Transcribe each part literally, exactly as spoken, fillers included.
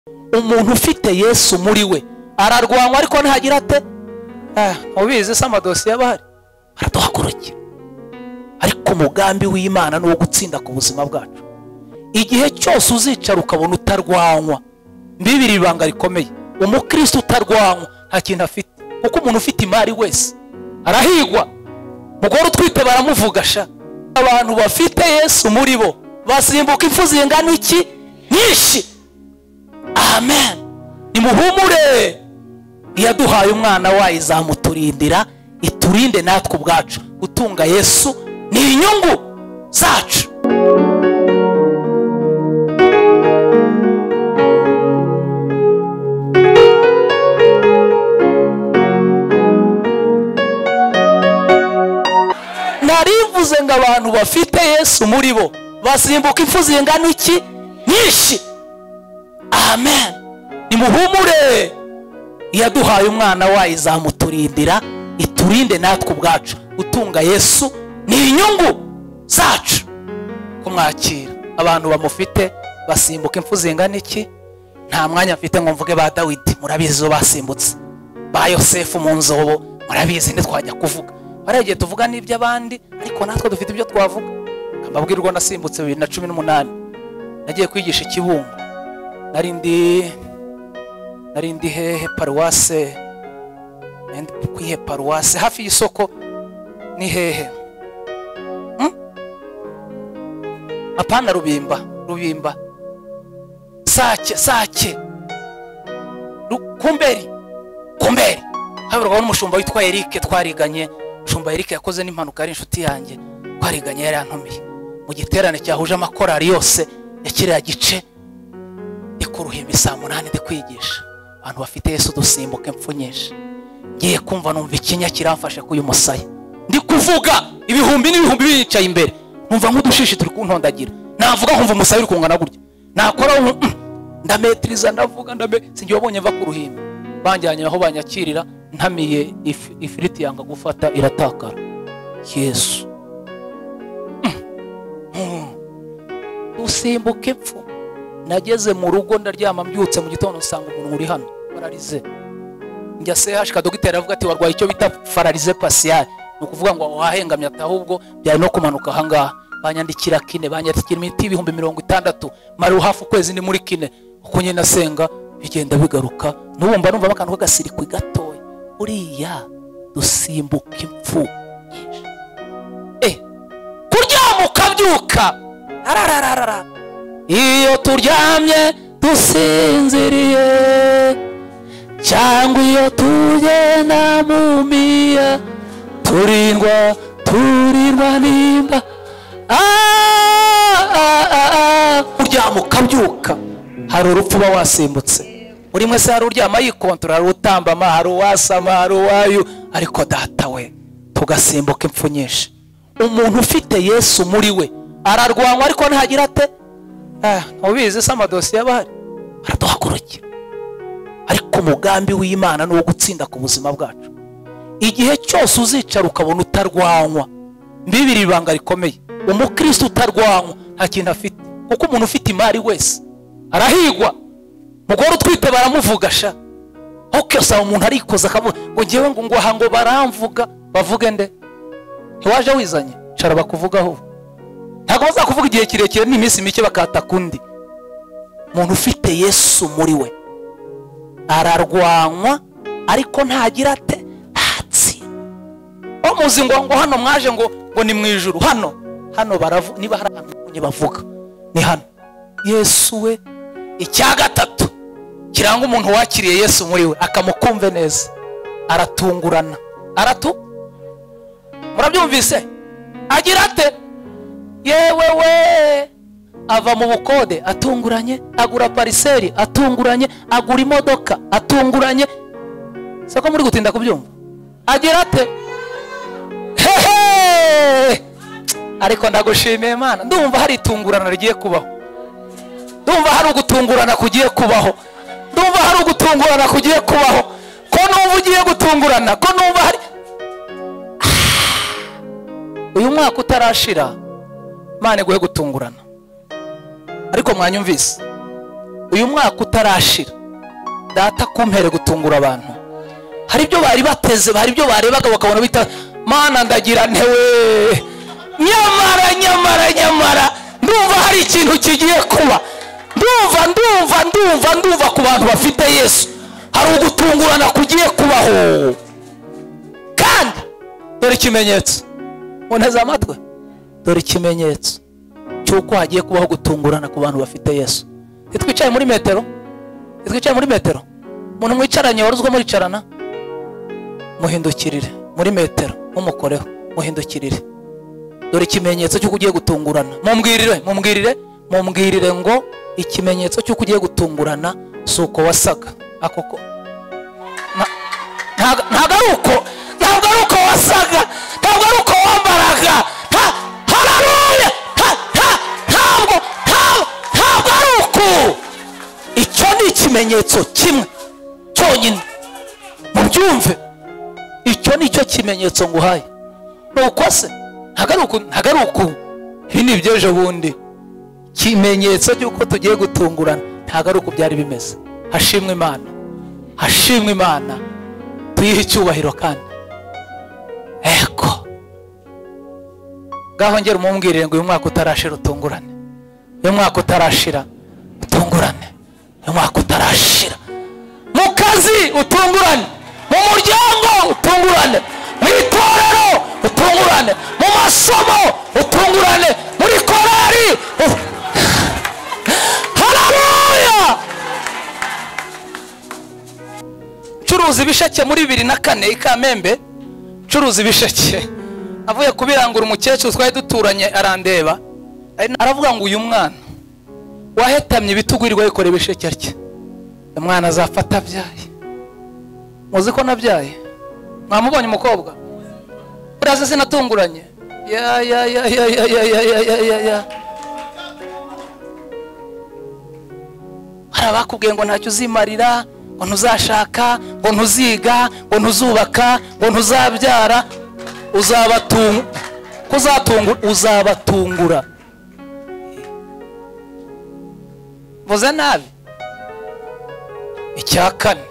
umuntu ufite Yesu muri we ararwanywa ariko ntagira ate ah ubizi se amadosiye abahari araduhagurukira. Ariko umugambi w'Imana ni uwo gutsinda ku buzima bwacu. Igihe cyose uzicara ukabona utarwanywa, mbibiri ibanga rikomeye, umukristo utarwanywa nta kintu afite, kuko umuntu ufite imari wese arahigwa. Mugore utwite baramuvuga sha. Abantu bafite Yesu muri bo basimbuka impfu zingana iki nyinshi. Amen. Nimuhumure, yaduhaye umwana wayo izamuturindira, iturinde natwe ubwacu. Gutunga Yesu ni inyungu zacu. Narivuze ngo abantu bafite Yesu muri bo basimbuka impfu zingana iki nyinshi. Amen. Nimuhumure, yaduhaye umwana wayo izamuturindira, iturinde natwe ubwacu. Gutunga Yesu ni inyungu zacu. Kumwakira abantu bamufite basimbuka impfu zingana iki. Nta mwanya mfite ngo mvuge ba Dawidi, murabizi basimbutse, ba Yosefu mu nzobo, murabizi ntitwajya kuvuga. Baragiye tuvuga n'iby'abandi, ariko natwe dufite ibyo twavuga. Kambabwirwa nasimbutse bibiri na cumi n'umunani, nagiye kwigisha Kibungo. Narindi narindi hehe paruwase, ndi kwihe paruwase hafi y'isoko ni hehe hmm? Apana Rubimba, Rubimba Sake, Sake Kumberi, Kumberi. Haburwa n'umushumba witwa Eric twariganye. Umushumba Eric yakoze n'impanuka, ari inshuti yanjye, twariganye yari yantumiye mu giterane cyahuje amakorari yose ya kiriya gice. Ikuruhimba saa munani ndi kwigisha abantu bafite Yesu dusimbuke impfu nyinshi. Ngiye kumva numva ikinya kiramfashe kuyu musaya, ndi kuvuga ibihumbi n'ibihumbi bicaye imbere, numva nk'udushishi turi kuntondagira. Navuga nkumva umusaya uri kungana gutya, nakora mm, ndametriza ndavuga ndabe singiye wabonye va ku ruhimba. Banjyanye aho banyakirira, ntamiye if, ifiriti yanga gufata iratakara. Yesu mm. mm. Dusimbuke impfu. Nageze mu rugo ndaryama, mbyutse mu gitondo nsanga umuntu uri hano pararize. Njya se hashika dogiteri avuga ati warwaye icyo bita pararize partielle, no kuvuga ngo wahengamye atahubwo byari no kumanuka hangaha. Banyandikira kine, banyandikira imiti ibihumbi mirongo itandatu, mari hafu kwezi ni muri kine. Uko nyine nasenga bigenda bigaruka, n'ubumva numva bakantu kagasirikwi gatoya. Uriya dusimbuka impfu nyinshi. Eh kuryama ukabyuka arararara. Iyo turyamye dusinziriye, cyangwa iyo tugenda mu miya, turindwa turindwa nimba. Uryama ukabyuka, hari urupfu uba wasimbutse. Uri mwese hari uryama yikontora, hari utambama, hari uwasama, hari uwayu. Ariko data we, tugasimbuka impfu nyinshi. Umuntu ufite Yesu muri we ararwanywa ariko ntagira ate ah ubizi se amadosiye abahari araduhagurukira. Ariko umugambi w'Imana ni uwo gutsinda ku buzima bwacu. Igihe cyose uzicara ukabona utarwanywa, mbibiri ibanga rikomeye, umukristo utarwanywa nta kintu afite, kuko umuntu ufite imari wese arahigwa. Mugore utwite baramuvuga sha. Okay, sa umuntu arikoza akavuga ngo ngewe ngo ngo hango baramvuga. Bavuge nde? Ntiwaje wizanye cara bakuvugaho. Ntago baza kuvuga igihe kirekire ni iminsi mike bakata kundi. Umuntu ufite Yesu muri we ararwanywa ariko ntagira ate hatsi. Omuzi ngo ngo hano mwaje ngo ngo ni mwijuru hano hano baravu niba hari abantu bavuga ni hano. Yesu we icya gatatu kiranga umuntu wakiriye Yesu muri we akamukumve neza, aratungurana. Aratu murabyumvise agira ate yewe we ava mu bukode atunguranye, agura pariseri atunguranye, agura imodoka atunguranye. Sako muri gutinda kubyumva. Agira ate hehe. Ariko ndagushimiye Imana, ndumva hari itungurana rigiye kubaho. Ndumva hari ugutungurana kugiye kubaho. Ndumva hari ugutungurana kugiye kubaho. Ko numva ugiye gutungurana, ko numva hari uyu mwaka utarashira Imana iguhe gutungurana. Ariko mwanyumvise uyu mwaka utarashira data kumpere gutungura abantu. Hari ibyo bari bateze, hari ibyo barebaga bakabona bita Mana ndagira ntewe, nyamara nyamara nyamara ndumva hari ikintu kigiye kuba. Ndumva ndumva ndumva ndumva ku bantu bafite Yesu hari ugutungurana kugiye kubaho. Kandi dore ikimenyetso, muneza amatwe, dore ikimenyetso cyuko hagiye kubaho gutungurana ku bantu bafite Yesu. Twicaye muri metero, twicaye muri metero, umuntu mwicaranye waruzwe muri carana, muhindukirire muri metero umukoreho, muhindukirire. Dore ikimenyetso cyuko ugiye gutungurana. Mumbwirire, mumbwirire, mumbwirire ngo ikimenyetso cyuko ugiye gutungurana suko wasaga. Akoko ntago ari uko, ntago ari uko wasaga, ntago ari uko wambaraga. Haleluya! Ntabwo ntabwo ari uko. Icyo ni ikimenyetso kimwe cyonyine, mubyumve. Icyo ni cyo kimenyetso nguhaye. Nuko se ntago ari uko, ntago ari uko. Ibi ni ibyejo bundi. Kimenyetso cyuko tugiye gutungurana ntago ari uko byari bimeze. Hashimwe Imana, hashimwe Imana, tuyihe icyubahiro kandi. Eko gaho ngera umumbwirire ngo uyu mwaka utarashira utungurane, uyu mwaka utarashira utungurane, uyu mwaka utarashira. Mu kazi utungurane, mu muryango utungurane, mu itorero utungurane, mu masomo utungurane, muri korari. Haleluya! Curuzi bishake muri bibiri na kane Ikamembe, curuzi bishake avuye kubirangura umukecuru twari duturanye arandeba, aravuga ngo uyu mwana wahetamye ibitugurirwa yikoreye bishake arya, umwana azafata abyaye. Muzi ko nabyaye? Mwamubonye umukobwa uraza sinatunguranye? Ya ya ya ya ya ya ya ya ya. Harabakubwiye ngo ntacyo uzimarira, ngo ntuzashaka, ngo ntuziga, ngo ntuzubaka, ngo ntuzabyara. Uzabatunga, kuzatungura, uzabatungura. Vuze nabi. Icya kane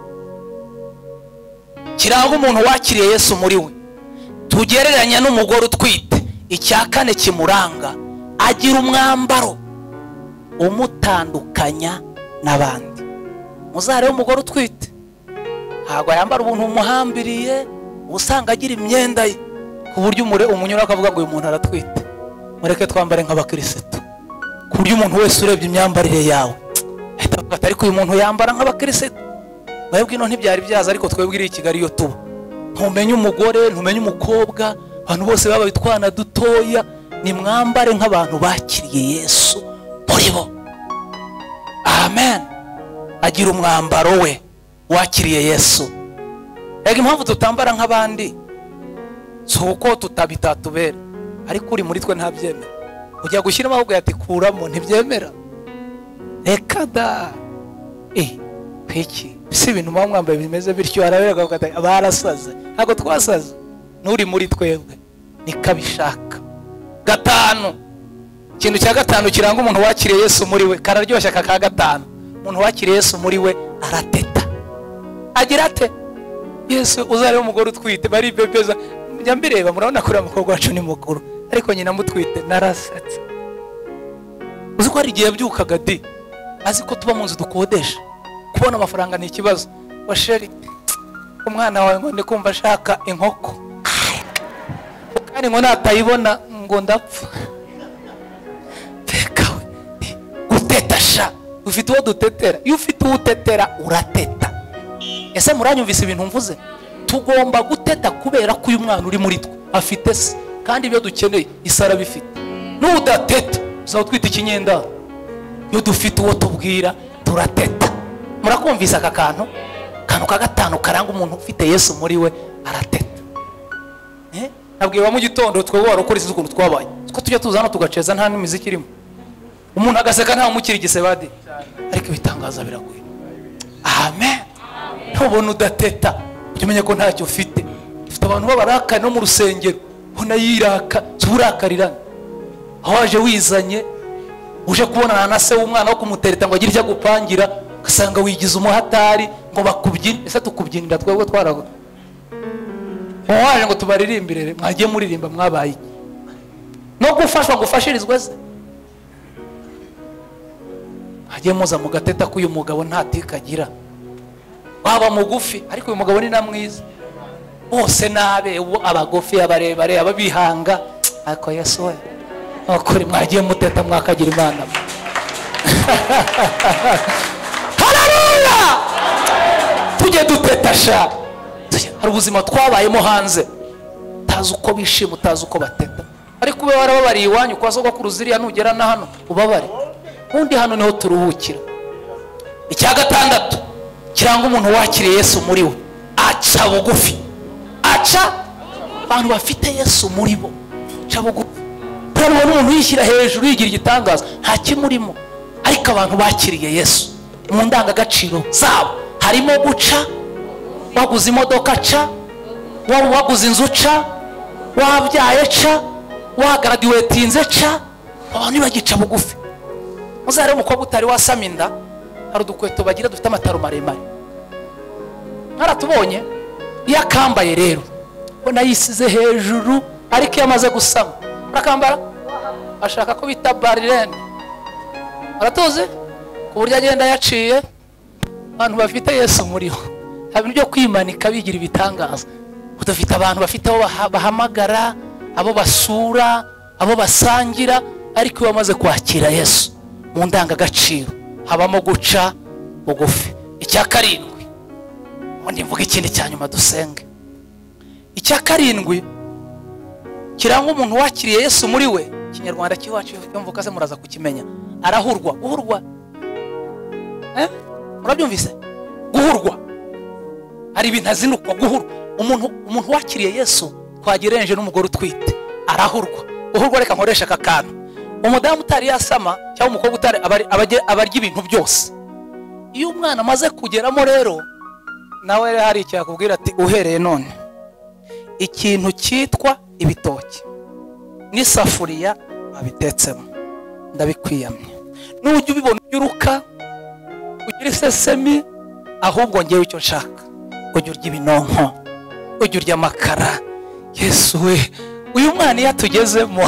kiranga umuntu wakiriye Yesu muri we, tugereranya n'umugore utwite. Icya kane kimuranga, agira umwambaro umutandukanya n'abandi. Muzare umugore utwite ntabwo yambara ubuntu umuhambiriye, usanga agira imyenda ye ku buryo umure umunyura akavuga ngo uyu muntu aratwite. Mureke twambare nk'abakristo ku buryo umuntu wese urebye imyambarire yawe ahita avuga ati ariko uyu muntu yambara nk'abakristo. Mwebwe ino ntibyari byaza, ariko twebwe i Kigali iyo tuba ntumenye umugore, ntumenye umukobwa, abantu bose baba bitwana dutoya. Ni mwambare nk'abantu bakiriye Yesu muri bo. Amen. Agira umwambaro we wakiriye Yesu. Ega impamvu tutambara nk'abandi suko tutabitatubera, ariko uri muri twe ntabyemera. Ujya gushyiramo ahubwo yati kuramo ntibyemera. Reka da. Eh, kwiki si ibintu mwamwambaye bimeze bityo arabera gakata abarasaze. Ntago twasaze, nuri muri twebwe nikabishaka. Gatanu, ikintu cya gatanu kiranga umuntu wakiriye Yesu muri we, kararyoshya kaka gatanu. Umuntu wakiriye Yesu muri we arateta. Agira ate? Yesu uzare umugore utwite bari bebeza. Njya mbireba murabona kuri umukobwa wacu ni mukuru, ariko nyina mutwite narasatse. Uzi ko hari igihe yabyukaga di azi ko tuba mu nzu dukodesha, kubona amafaranga ni ikibazo. Washeri umwana wawe ngo ndi kumva ashaka inkoko, kandi ngo natayibona ngo ndapfa. Tekawe guteta sha, ufite uwo dutetera. Iyo ufite uwo utetera urateta. Ese muranyumvise ibintu mvuze? Tugomba guteta kubera ko uyu mwana uri muri twe afite se, kandi ibyo dukeneye isara bifite. Nudateta uzaho twita ikinyenda. Iyo dufite uwo tubwira turateta. Murakumvisa aka kantu? Kantu ka gatanu karanga umuntu ufite Yesu muri we arateta. Eh? Nabwiye wa mu gitondo twe wari ukora isuku twabaye. Ko tujya tuzana tugaceza nta n'imiziki irimo. Umuntu agaseka nta mukiri gisebadi. Ariko ibitangaza biraguye. Amen. Ntubona udateta, umenye ko ntacyo ufite. Ufite abantu babaraka no mu rusengero, bona yiraka, zuburakarira. Aho waje wizanye uje kubonana na se w'umwana wo kumutereta ngo agire icyo agupangira, ugasanga wigize umuhatari ngo bakubyine. Ese tukubyinira twebwe twarago waje ngo tubaririmbire, mwagiye muririmba mwabaye no gufashwa gufashirizwe se? Hagiye muza mu gateta ko uyu mugabo ntatikagira, waba mugufi ariko uyu mugabo ni na mwiza, bose nabe abagufi abarebare ababihanga. Ariko Yesu we akuri mwagiye muteta mwakagira Imana. Haleluya! Tujye dutetasha. Hari ubuzima twabayemo hanze, tazi uko bishima utazi uko bateta, ariko ube warababariye iwanyu kwa sogokuru ziriya nugera na hano ubabare, undi hano niho turuhukira. Icya gatandatu kiranga umuntu wakiriye Yesu muri we, aca bugufi. Aca abantu bafite Yesu muri bo, aca bugufi. Ntabwo umuntu yishyira hejuru yigira igitangaza, nta kimurimo. Ariko abantu bakiriye Yesu mu ndangagaciro zabo harimo guca, waguze imodoka ca, waguze inzu ca, wabyaye ca, wagraduatinze ca, abantu bagica bugufi. Muzare umukobwa utari wasama inda, hari udukweto bagira dufite amataro maremare, haratubonye yakambaye rero bona yisize hejuru, ariko yamaze gusama arakambara ashaka ko bita barirene, aratuze ku buryo agenda yaciye. Abantu bafite Yesu muri ho habe byo kwimanika bigira ibitangaza. Udafite abantu bafite aho bahamagara, abo basura, abo basangira, ariko bamaze kwakira Yesu mu ndangagaciro habamo guca bugufi. Icya karindwi, undi mvuga ikindi cyanyuma dusenge. Icya karindwi kiranga umuntu wakiriye Yesu muri we, Kinyarwanda kiwacu yumvuka se muraza kukimenya, arahurwa. Guhurwa eh murabyumvise? Guhurwa ari ibintu azinukwa. Guhurwa umuntu umuntu wakiriye Yesu twagirenje n'umugore utwite arahurwa. Guhurwa reka nkoresha akakantu, umudamu utari yasama cyangwa umukobwa utari abarya ibintu byose, iyo umwana amaze kugeramo rero nawe hari icyo yakubwira ati uhereye none ikintu cyitwa ibitoki n'isafuriya abitetsemo ndabikwiyamye. Nujya ubibona uruka ugira isesemi, ahubwo ngewe icyo nshaka ujya urya ibinonko, ujya urya amakara. Yesu we uyu mwana iyo atugezemo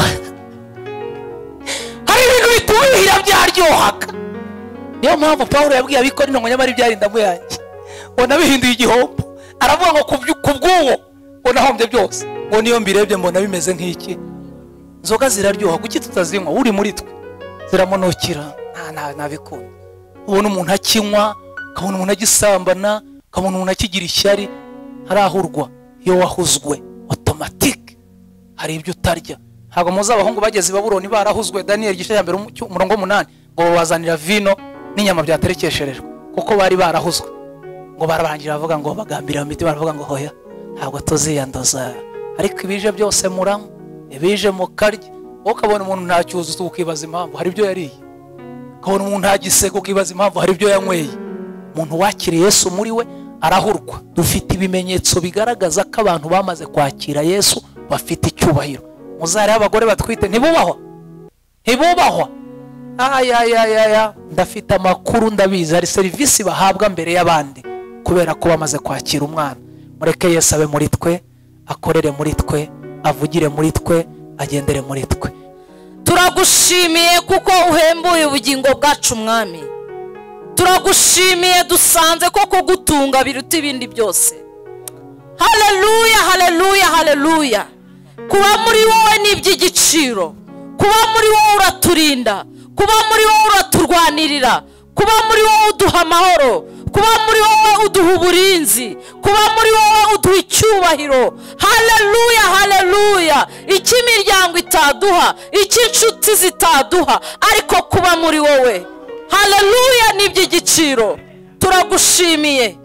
hari ibintu bituhira byaryohaga. Niyo mpamvu Pawulo yabwiye abikora inongo nyamara ibyarinda mu yanjye bona bihinduye igihombo. Aravuga ngo kubw'uwo bona hombye byose, ngo niyo mbirebye mbona bimeze nk'iki. Inzoga ziraryoha, kuki tutazinywa? Uri muri twe ziramonokira, nta nabikunda. Ubona umuntu akinywa, kabona umuntu agisambana, kabona umuntu akigira ishyari, harahurwa. Iyo wahuzwe automatic hari ibyo utarya. Ntabwo muzi abahungu bageze i Babuloni barahuzwe, Daniel igice cya mbere umurongo munani, ngo babazanira vino n'inyama byaterekesherejwe kuko bari barahuzwe. Ngo barabangira bavuga ngo bagambira mu mitima, baravuga ngo hoya ntabwo tuziyandoza, ariko ibije byose muranywa, ibije mukarya. Ukabona umuntu ntacyuzuza ukibaza impamvu hari ibyo yariye, ukabona umuntu ntagiseko ukibaza impamvu hari ibyo yanyweye. Umuntu wakiriye Yesu muri we arahurwa. Dufite ibimenyetso bigaragaza ko abantu bamaze kwakira Yesu bafite icyubahiro. Muzare abagore batwite ntibubahwa, ntibubahwa. Ayayayaya ndafite amakuru ndabizi, hari serivisi bahabwa mbere y'abandi kubera ko bamaze kwakira umwana. Mureke Yesu abe muri twe, akorere muri twe, avugire muri twe, agendere muri twe. Turagushimiye kuko uhembuye ubugingo bwacu Mwami. Turagushimiye dusanze ko kugutunga biruta ibindi byose. Haleluya, haleluya, haleluya. Kuba muri wowe ni iby'igiciro, kuba muri wowe uraturinda, kuba muri wowe uraturwanirira, kuba muri wowe uduha amahoro, kuba muri wowe uduha uburinzi, kuba muri wowe uduha icyubahiro. Haleluya, haleluya. Iki imiryango itaduha, iki inshuti zitaduha, ariko kuba muri wowe, haleluya, ni iby'igiciro. Turagushimiye